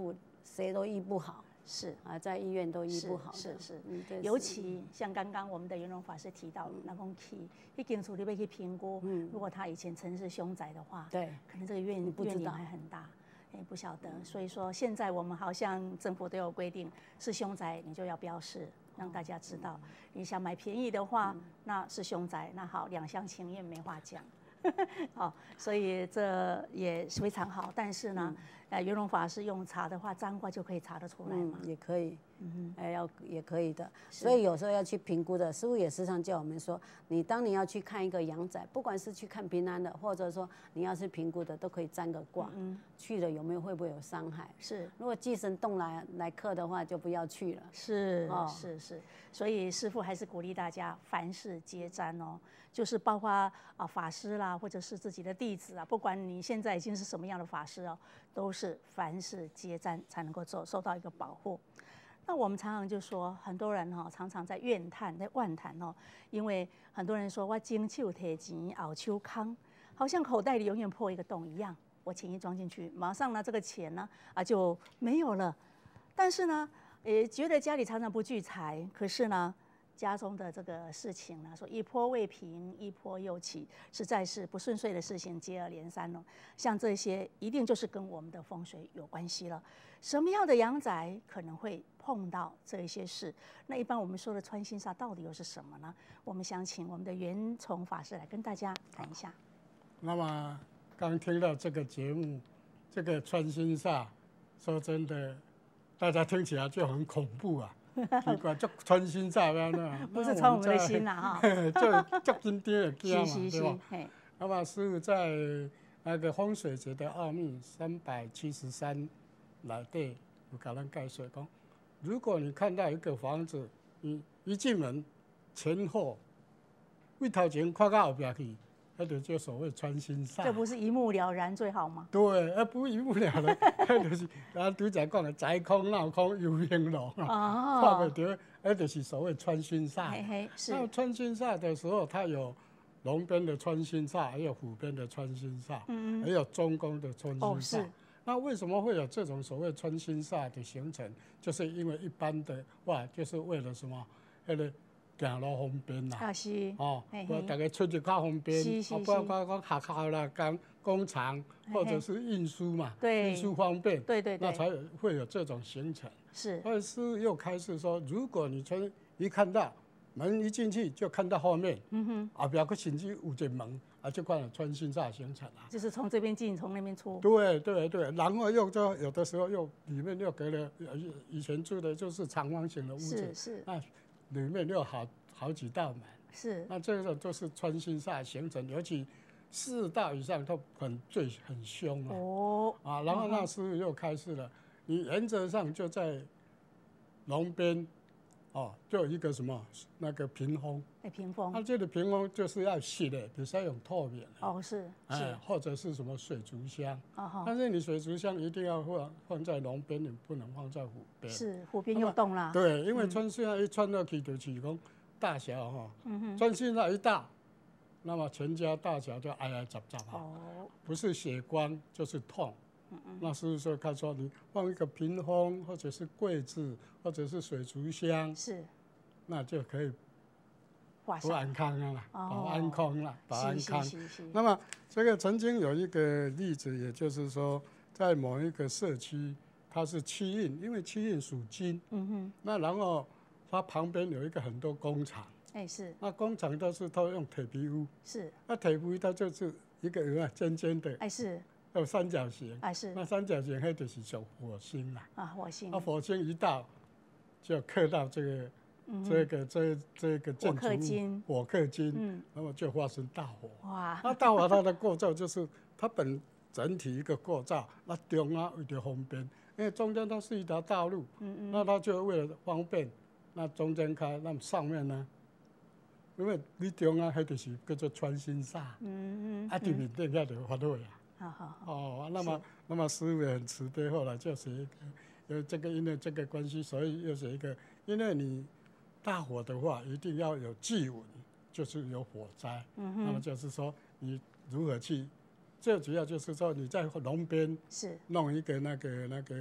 谁都医不好。是啊，在医院都医不好。 是是， 嗯，对。 尤其像刚刚我们的圆融法师提到，那公去一经处理被去评估，嗯，如果他以前曾是凶宅的话， 对， 可能这个怨怨灵还很大，也不晓得。所以说现在我们好像政府都有规定，是凶宅你就要标示，让大家知道。你想买便宜的话，那是凶宅，那好，两厢情愿没话讲。好，所以这也非常好。但是呢，呃，圆融法师用查的话，脏话就可以查得出来嘛， 嗯，也可以，嗯哎，要也可以的。所以有时候要去评估的，师父也时常叫我们说，你当你要去看一个阳宅，不管是去看平安的，或者说你要是评估的，都可以占个卦，嗯，去了有没有会不会有伤害？是，如果忌神动来来克的话，就不要去了。 是，哦，是是。所以师父还是鼓励大家凡事皆占哦。就是包括啊法师啦，或者是自己的弟子啊，不管你现在已经是什么样的法师哦，都是凡事皆占才能够受受到一个保护。那我们常常就说，很多人哈、哦、常常在怨叹、在妄谈哦，因为很多人说我金手提钱后手空，好像口袋里永远破一个洞一样，我钱一装进去，马上呢这个钱呢啊就没有了。但是呢，也觉得家里常常不聚财，可是呢。家中的这个事情呢，说一波未平，一波又起，实在是不顺遂的事情接二连三了。像这些，一定就是跟我们的风水有关系了。什么样的阳宅可能会碰到这一些事？那一般我们说的穿心煞到底又是什么呢？我们想请我们的圆崇法师来跟大家谈一下。 那么刚听到这个节目，这个穿心煞，说真的，大家听起来就很恐怖啊。奇怪，就穿心煞样呢？ 不是穿我们的心啦，哈， 就就紧张的惊嘛，对吧？那么师父在那个风水学的奥秘三百七十三内底有给咱介绍讲，如果你看到一个房子，你一进门前后，为头前看到后边去。那就叫所谓穿心煞， 这不是一目了然最好吗？ 对，而不一目了然，那就是咱拄才讲的宅空、闹空、有兴隆啊，看不到，那就是所谓穿心煞。 嘿嘿，是。 那穿心煞的时候，它有龙边的穿心煞，还有虎边的穿心煞，嗯还有中宫的穿心煞。哦，是。那为什么会有这种所谓穿心煞的形成？就是因为一般的话，就是为了什么？那个。行路方便啦， 啊是， 哦，我大家出入较方便，啊，不然讲讲学校啦、工工厂或者是运输嘛，运输方便， 对对对， 那才有会有这种形成。 是， 所以师又开始说，如果你从一看到门一进去就看到后面，嗯哼，后边个甚至有一门，啊，就看了穿心煞形成了。 就是从这边进，从那边出。 对对对，然后又就有的时候又里面又隔了，以前住的就是长方形的屋子， 是是， 那里面又好。好几道门是， 那这种都是穿心煞形成，尤其四道以上都很最很凶啊。哦，啊，然后那师傅又开始了，你原则上就在龙边，哦，就有一个什么那个屏风， 哎，屏风， 它这个屏风就是要洗的，比如用透明的， 哦是， 哎，或者是什么水族箱，哦，但是你水族箱一定要放放在龙边，你不能放在虎边， 是，虎边又动啦， 对，因为穿心煞一穿到去就是讲。大小哈，穿心煞一大，那么全家大小就挨挨杂杂哈，不是血光就是痛。那师傅说，他说你放一个屏风，或者是柜子，或者是水族箱， 是， 那就可以保安康了，保安康了，保安康。那么这个曾经有一个例子，也就是说，在某一个社区，它是七运，因为七运属金，嗯哼，那然后。它旁边有一个很多工厂， 哎、欸、是， 那工厂都是都用铁皮屋， 是， 那铁皮屋它就是一个有啊尖尖的， 哎、欸、是， 有三角形， 哎、欸、是， 那三角形它就是叫火星啦， 啊火星， 那火星一到就刻到这个、嗯、这个这这个建筑物，火克金，嗯，那么就发生大火，哇，那大火它的构造就是它本整体一个构造，那中啊为了方便，因为中间它是一条道路，嗯嗯，那它就为了方便。那中间开，那么上面呢？因为你中啊，迄就是叫做穿心煞，嗯嗯，啊，对面顶下就发落呀。好好哦，那么那么师傅很慈悲，后来就写一个，有这个因为这个关系，所以又写一个，因为你大火的话，一定要有祭文，就是有火灾，嗯那么就是说你如何去，最主要就是说你在龙边是弄一个那个那个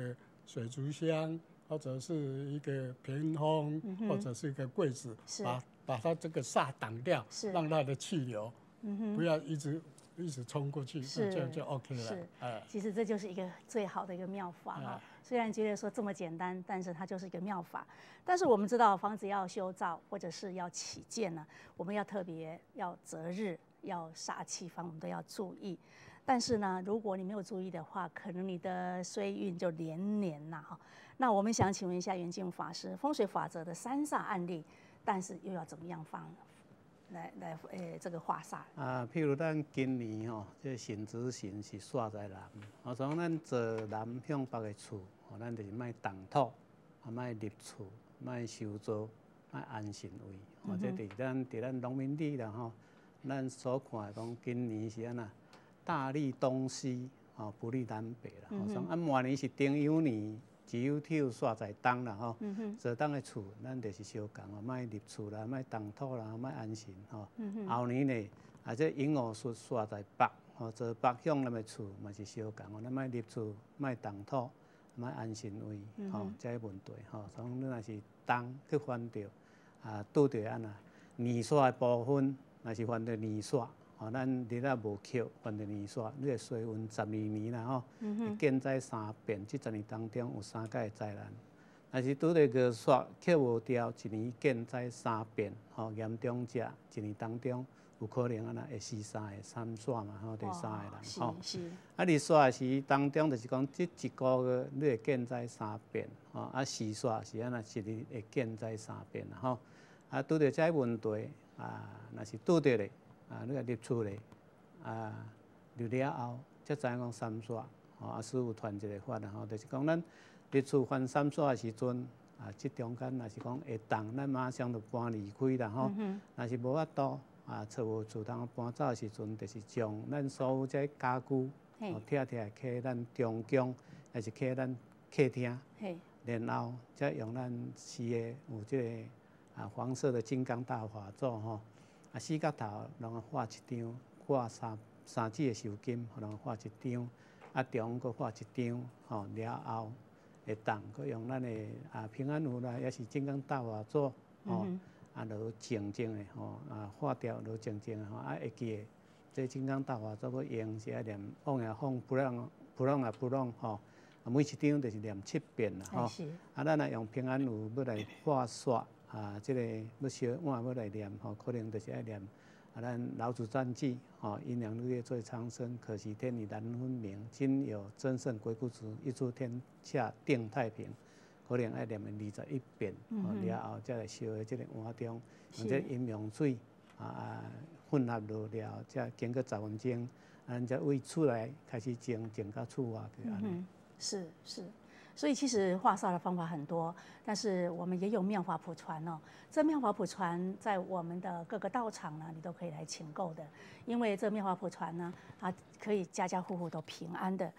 水族箱，或者是一个屏风，嗯、或者是一个柜子，把把它这个煞挡掉，让它的气流、嗯、不要一直一直冲过去，那这样就 OK 了。 是， 哎， 其实这就是一个最好的一个妙法哈。虽然觉得说这么简单，但是它就是一个妙法。但是我们知道，房子要修造或者是要起建呢，我们要特别要择日，要煞气方，我们都要注意。但是呢，如果你没有注意的话，可能你的衰运就连连呐哈。那我们想请问一下圆净法师，风水法则的三煞案例，但是又要怎么样放来来诶这个化煞？ 啊，譬如咱今年吼，这神之神是煞在南，啊，从咱坐南向北的厝，吼，咱就是莫动土，啊，莫入厝，莫修造，莫安神位，或者伫咱伫咱农民历啦吼，咱所看讲今年是安那大利东西，吼，不利南北啦，吼，从啊明年是丁酉年。只有跳煞在东啦吼，坐东的厝，咱就是相共哦，莫入厝啦，莫动土啦，莫安神吼。后年呢，啊这寅午戌煞在北，吼坐北向南的厝嘛是相共哦，咱莫入厝，莫动土，莫安神位，吼，这个问题吼。从你若是东去犯着啊，拄着安那年煞的部分，若是犯着年煞。哦，咱日仔无扣，犯着年煞，你个岁运十二年啦吼，建灾三变，即十年当中有三届灾难。若是拄着月煞扣无掉，一年建灾三变，吼严重者一年当中有可能安那会死三个三煞嘛，吼第三个人吼。啊，日煞时当中就是讲，即一个月你会建灾三变，吼啊时煞是安那一日会建灾三变啦吼。啊，拄着这问题啊，若是拄着咧。啊，你个入厝咧，啊入了后，才知影讲三煞，吼啊，师傅传一个法啦，吼，就是讲咱入厝犯三煞的时阵，啊，即中间若是讲会动，咱马上就搬离开啦，吼。若是无法度，啊，找无厝通搬走的时阵，就是将咱所有这家具，吼，拆拆摕咱中宫，还是摕咱客厅，然后再用咱饲的有即个啊黄色的金刚大法座，吼。啊，四角头，然后画一张，挂三三支的寿金，然后画一张，啊，中阁画一张，吼，了后会当，佮用咱的啊平安符啦，也是金刚大法座，吼，啊，落静静的，吼，啊，画掉落静静的，吼，啊，会记的，这金刚大法座要用是爱念往呀放，不让不让啊不让，吼，啊，每一张就是念七遍啦，吼，啊，咱若用平安符要来画煞。啊，即、这个要烧碗要来念吼，可能就是爱念啊，咱老祖传记吼，阴阳日月最长生，可惜天理难分明。今有真圣鬼谷子，一出天下定太平。可能爱念二十一遍，吼、嗯，了后再来烧的即个碗中，用这阴阳水啊啊混合落了，再经过十分钟，咱再为厝内开始蒸，蒸到厝外去安尼。 嗯，是是。所以其实化煞的方法很多，但是我们也有妙法普传哦。这妙法普传在我们的各个道场呢，你都可以来请购的，因为这妙法普传呢，它可以家家户户都平安的。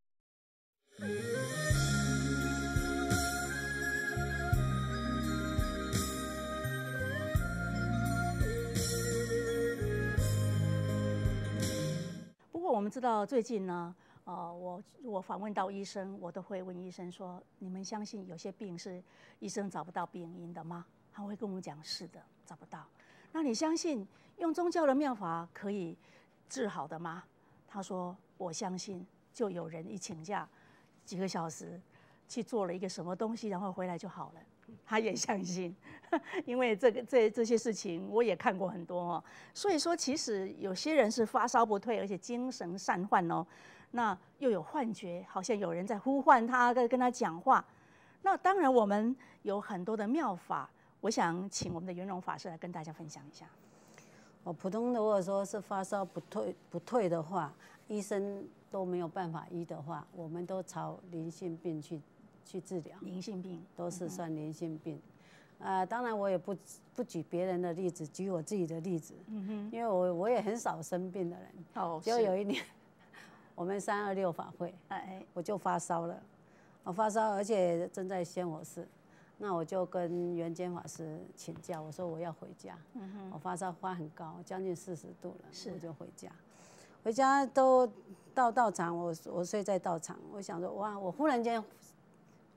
不过我们知道最近呢。呃，我我访问到医生，我都会问医生说：“你们相信有些病是医生找不到病因的吗？”他会跟我们讲：“是的，找不到。”那你相信用宗教的妙法可以治好的吗？他说：“我相信。”就有人一请假几个小时去做了一个什么东西，然后回来就好了。他也相信，因为这个这这些事情我也看过很多哦。所以说，其实有些人是发烧不退，而且精神散涣哦。那又有幻觉，好像有人在呼唤他，跟跟他讲话。那当然，我们有很多的妙法，我想请我们的圆融法师来跟大家分享一下。 哦，普通的如果说是发烧不退不退的话，医生都没有办法医的话，我们都朝灵性病去去治疗。 灵性病都是算灵性病。啊、呃，当然我也不不举别人的例子，举我自己的例子。嗯哼，因为我我也很少生病的人。哦，就有一年。我们三二六法会，哎，我就发烧了，我发烧，而且正在仙火寺，那我就跟圆坚法师请假，我说我要回家，嗯哼，我发烧发很高，将近四十度了，是，我就回家，回家都到道场，我我睡在道场，我想说哇，我忽然间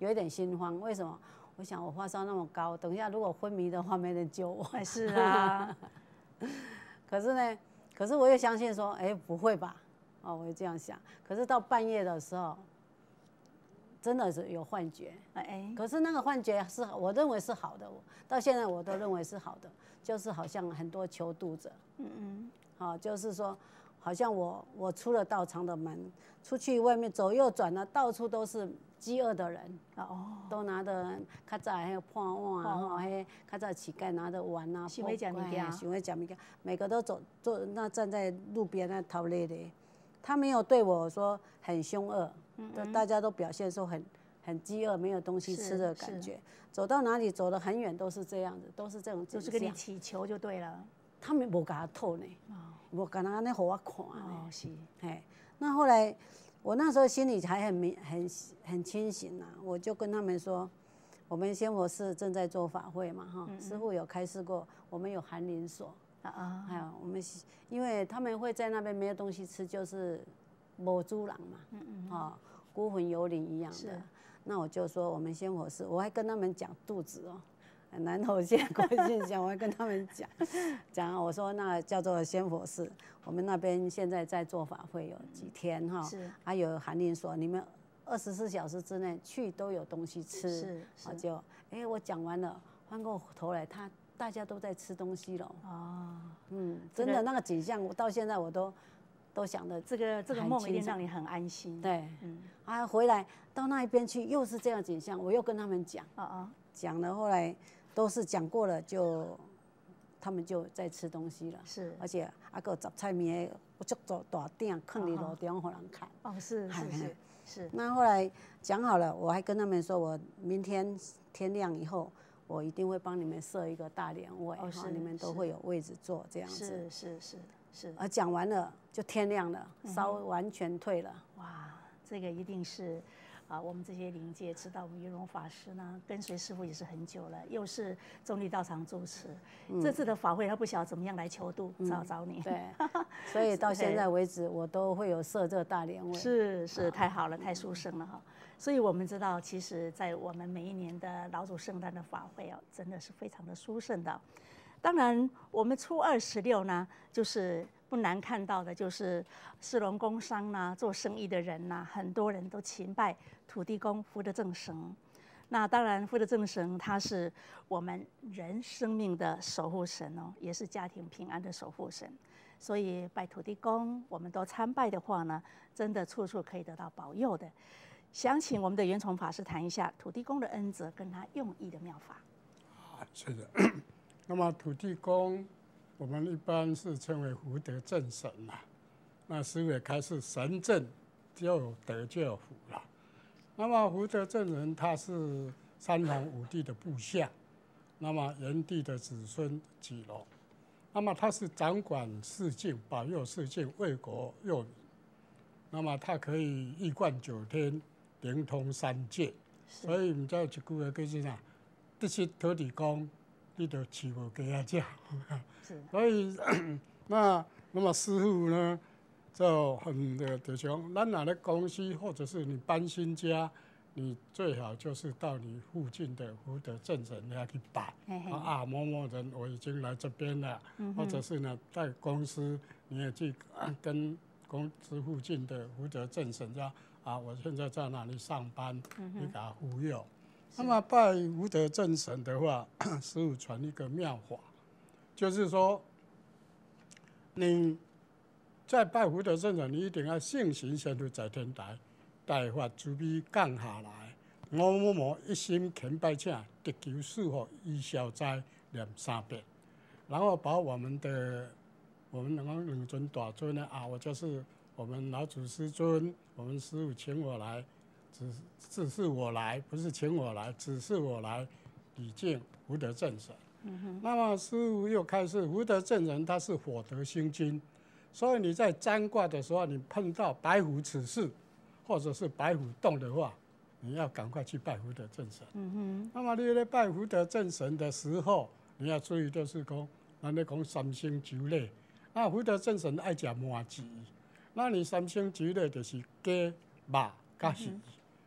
有一点心慌。为什么？我想我发烧那么高，等一下如果昏迷的话，没人救我。 是啊。 可是呢，可是我又相信说，哎，不会吧？哦，我就这样想。可是到半夜的时候，真的是有幻觉。哎，可是那个幻觉是我认为是好的，到现在我都认为是好的，就是好像很多求渡者。嗯嗯。好，就是说。好像我我出了道场的门，出去外面左右转了，到处都是饥饿的人，哦，都拿着较早还有破碗啊，吼，迄较早乞丐拿着碗啊， 想要吃物件， 想要吃物件，每个都走坐那站在路边那讨累的，他没有对我说很凶恶，嗯，大家都表现说很很饥饿，没有东西吃的感觉，走到哪里走得很远都是这样子，都是这种， 就是跟你祈求就对了。 他们无给他透呢。我敢安尼给我看哦，是， 哎，那后来我那时候心里还很明很很清醒呐、啊，我就跟他们说，我们仙佛寺正在做法会嘛，哈、嗯嗯，师父有开示过，我们有寒林所啊啊，还有我们因为他们会在那边没有东西吃，就是无主人嘛，嗯嗯，哦，孤魂游灵一样的，那我就说我们仙佛寺，我还跟他们讲肚子哦。南投县国信乡，我会跟他们讲讲，我说那叫做仙佛寺，我们那边现在在做法会有几天哈，是，还有寒林所，你们二十四小时之内去都有东西吃，是，是就哎、欸、我讲完了，翻过头来，他大家都在吃东西了，哦，嗯，真的那个景象，我到现在我都都想的， 这个这个梦一定让你很安心， 对，嗯，啊回来到那一边去又是这样景象，我又跟他们讲，啊啊，讲了后来。都是讲过了，就他们就在吃东西了。是，而且还有杂菜面，我足做大鼎，放在路中给人看。 哦，是是是是。 那后来讲好了，我还跟他们说，我明天天亮以后，我一定会帮你们设一个大莲位，哦，是，你们都会有位置坐这样子。 是是是是。 而讲完了，就天亮了，烧完全退了。 哇，这个一定是。啊，我们这些灵界知道，我们圆融法师呢，跟随师父也是很久了，又是中立道场住持，嗯、这次的法会他不晓得怎么样来求渡，嗯、找找你。 对，所以到现在为止，我都会有设这个大莲位。 是是，太好了，太殊胜了哈。所以我们知道，其实，在我们每一年的老祖圣诞的法会啊，真的是非常的殊胜的。当然，我们初二十六呢，就是不难看到的，就是士农工商呐，做生意的人呐，很多人都勤拜土地公福德正神。那当然，福德正神他是我们人生命的守护神哦，也是家庭平安的守护神。所以拜土地公，我们都参拜的话呢，真的处处可以得到保佑的。想请我们的圆崇法师谈一下土地公的恩泽跟他用意的妙法。 啊，是的。那么土地公，我们一般是称为福德正神啦。那师父也开示，神正就有德就有福了。那么福德正神他是三皇五帝的部下，那么炎帝的子孙几龙，那么他是掌管世境、保佑世境、为国佑民。那么他可以一贯九天，灵通三界。所以唔知有一句话叫做啥？得是土地公。你就饲无鸡仔食，所以那那么师父呢，就很的就讲，咱哪的公司或者是你搬新家，你最好就是到你附近的福德正神那去拜，啊某某人我已经来这边了，嗯、或者是呢在公司你也去跟公司附近的福德正神说，啊我现在在哪里上班，嗯、你给他护佑。那么拜福德正神的话，师父传一个妙法，就是说，你在拜福德正神，你一定要信行先去在天台，大法慈悲降下来，我某某一心虔拜请，得求赐福以消灾，念三遍，然后把我们的我们两个两尊大尊呢啊，我就是我们老祖师尊，我们师父请我来。只指示我来，不是请我来，指示我来礼敬福德正神。嗯、那么师父又开示，福德正神他是火德星君，所以你在占卦的时候，你碰到白虎此事，或者是白虎动的话，你要赶快去拜福德正神。嗯、那么你在拜福德正神的时候，你要注意就是讲，咱咧讲三星酒类，那福德正神爱食麻糍，那你三星酒类就是鸡、肉、甲鱼。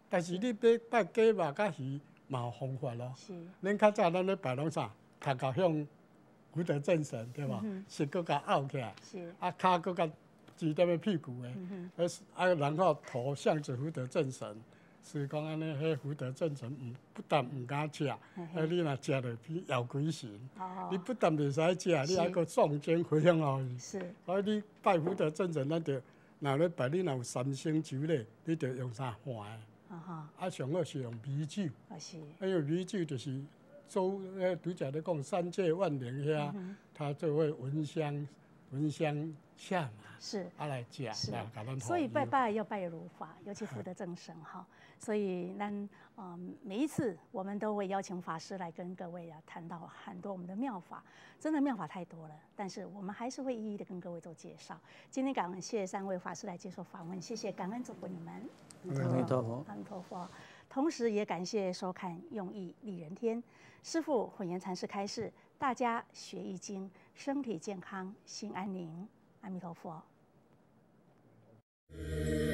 但是你要拜鸡肉甲鱼嘛有方法咯。 是。 恁较早咱咧拜拢啥？头壳向福德正神对吧？舌搁甲拗起来， 是。 啊骹搁甲指踮咧屁股诶，啊然后头向着福德正神。是讲安尼，迄福德正神唔不但唔敢食，啊你若食着比咬鬼神。哦。你不但袂使食，你还阁诵经回向互伊。是。所以你拜福德正神，咱着若咧拜，你若有三星酒咧，你着用啥换诶？啊哈。啊上好是用米酒。啊是。因为米酒就是周诶，拄则咧讲三界万灵遐，它就会闻香闻香下嘛。是。啊来食，来甲咱。 所以拜拜要拜如法，尤其福德正神哈。所以，咱嗯每一次我们都会邀请法师来跟各位啊谈到很多我们的妙法，真的妙法太多了，但是我们还是会一一的跟各位做介绍。今天感恩谢谢三位法师来接受访问，谢谢，感恩祝福你们。 阿弥陀佛， 阿弥陀佛。同时也感谢收看用意利人天师父混元禅师开示，大家学易经，身体健康，心安宁。阿弥陀佛。